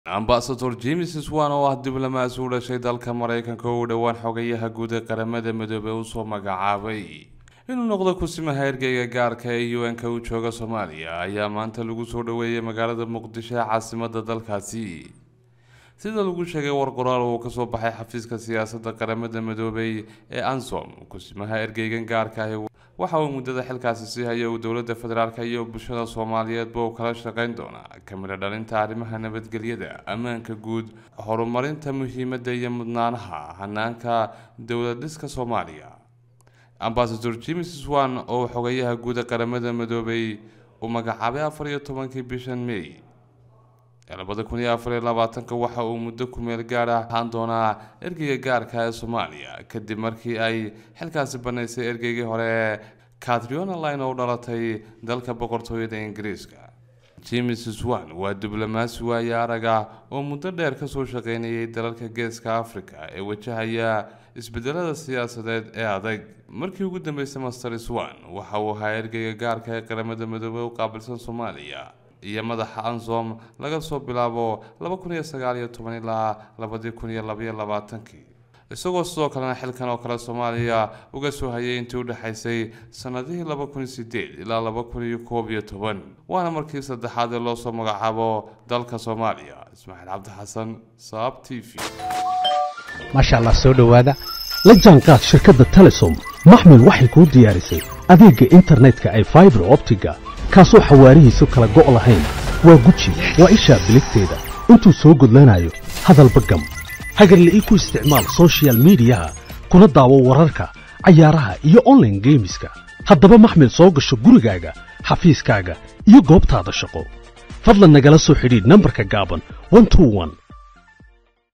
Ambassador James Swan oo ah diblomaasi u dhashay dalka Mareykanka oo dhawaan xogayaha guud ee qaramada midoobay u soo magacaabay inuu noqdo kusimaha ergeyga gaarka ah ee UN-ka u jooga Soomaaliya ayaa maanta lagu soo dhaweeyay magaalada Muqdisho ee caasimadda dalkaasi sida lagu sheegay war qoraal oo ka soo baxay xafiiska siyaasadda qaramada midoobay ee ANSOM kusimaha ergeyga gaarka ah waxa uu muddada xilkaasi sii hayay dowladda federaalka iyo bulshada Soomaaliyeed oo kala shaqeyn doona kamida dhalinta arrimaha nabadgelyada ammaanka guud horumarinta muhiimadda iyo mudnaanaha hanaanka dowlad-dhiska Soomaaliya Ambassador James Swan oo xogayaha guud ee qaramada midoobay uu magacaabay 14 bishan May 2024 waxa uu muddo ku meel gaar ah ahaan doonaa ergeyga gaarka ah ee Soomaaliya kadib markii ay xilkaasi banaysay ergeygii hore Catriona Laine oo dhalatay dalka boqortooyada Ingiriiska James Swan waa diblomaasi waayo arag ah oo muddo dheer ka soo shaqeynayay dalalka Geeska Afrika ee wajahaya isbedelada siyaasadeed ee adag markii ugu dambeysay Master Swan waxa uu ahaa ergeyga gaarka ah ee qaramada midoobay u qaabilsan Soomaaliya iyo madaxa ANSOM laga soo bilaabo 2019 ilaa 2022 isagoo sidoo kalena xilkan oo kale Soomaaliya uga soo hayay intii u dhaxaysay sanadihii 2008 ilaa 2011 waana markii saddexaad ee loo soo magacaabo dalka Soomaaliya Ismaaciil Cabdi Xasan Saab TV Masha Allah soo dhawaada la jaanqaad shirkadda Telesom maxmil waxay ku diyaarisay adeegga internetka ay fiber optiga kaasoo xawaarihiisu kala go' lahayn waa guji waa isha biligteeda intuu soo gudlanayo hadalba gam hagarla ku isticmaal social media kuna daawo wararka ciyaaraha iyo online gameska haddaba maxmil soo gasho gurigaaga xafiiskaaga iyo goobtaada shaqo fadlan nagala soo xidhiidh nambarka gaaban 121